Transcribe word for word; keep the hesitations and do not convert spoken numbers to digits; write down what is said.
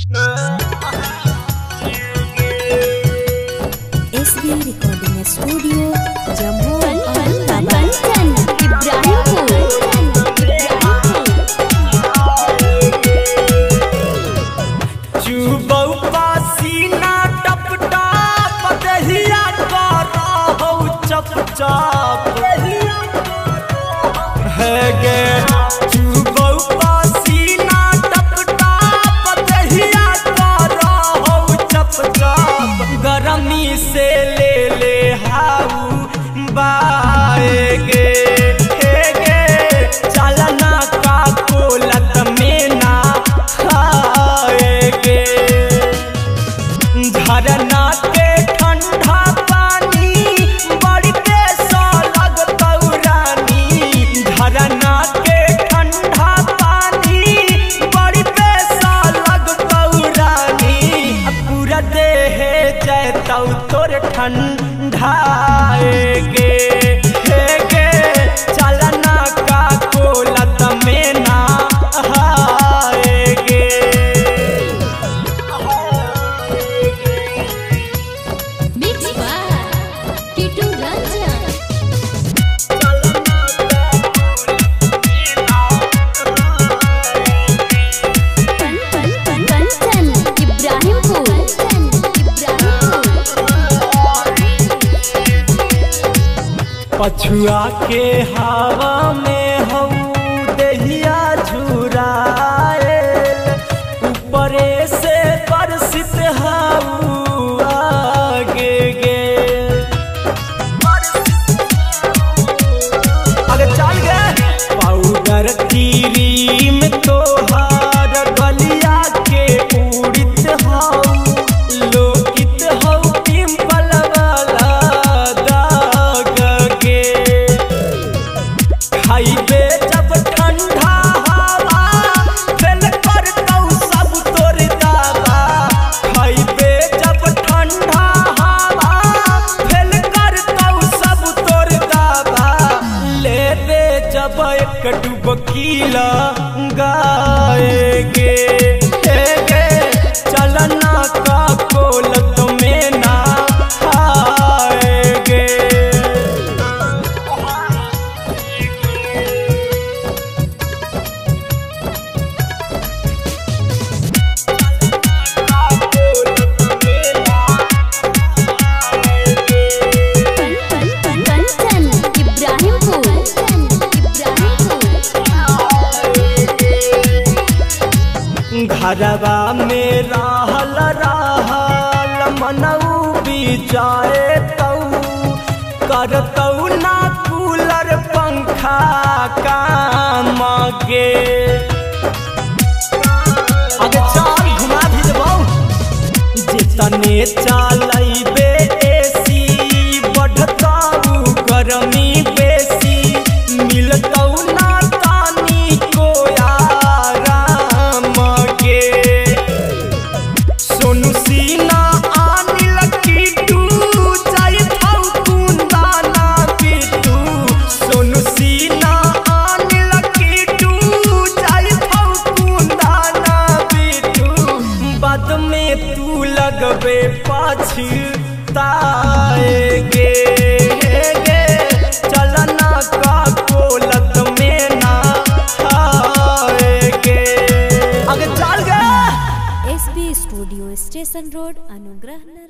SB recording studio Jammu Kanchan Ibrahimpur. चुबौ पसीना टप टप दहिया करहौ चप चप है गे। चुबौ पसीना टप टप दहिया करहौ चप चप गरमी से ले ले हाउ बाए गे। हे गे चलना का कोलत में ना खाएगे। झरना के ठंडा पानी बड़ी पैसा लगतौ रानी। झरना के ठंडा पानी बड़ी पैसा लगतौ रानी। पूरा देह जैतौ तोर ठंडाए गे। हे गे चलना का कोलत में ना हाएगे। Mix by Kitu Ranjan. कंचन इब्राहिमपुर। पछुआ के हवा में हऊ दहिया झुराए। ऊपरे से बरसित हऊ आगे गे। अरे चल गे पाउडर क्रीम तोहार गलिया के उड़ित हऊ। लोकित हऊ पिंपल वाला दाग गे। खाइबे जब ठंडा हवा फेल करतौ सब तोर दावा। खाइबे जब ठंडा हवा फेल करतौ सब तोर दावा। लेबे जब एक डुबकी लगाएगे। हे गे चलना का कोलत में ना आएगे। कंचन इब्राहिमपुर। घरवा में रहल रहल मनऊ बिचाए तौ। करतौ ना कूलर पंखा काम गे। अब चल घुमा भी देबौ। जितने चलैबे एसी बढ़तौ गरमी बेसी। मिलतौ ना तानी को आराम गे। सोनू सीना आनिल कीटू जाइथौ कुंदाना बिटू। सोनू सीना आनिल कीटू जाइथौ कुंदाना बिटू। बाद में तू लगबे पछताएगे। हे गे चलना का कोलत में ना आएगे। आगे चल गे। एसबी स्टूडियो स्टेशन रोड अनुग्रह।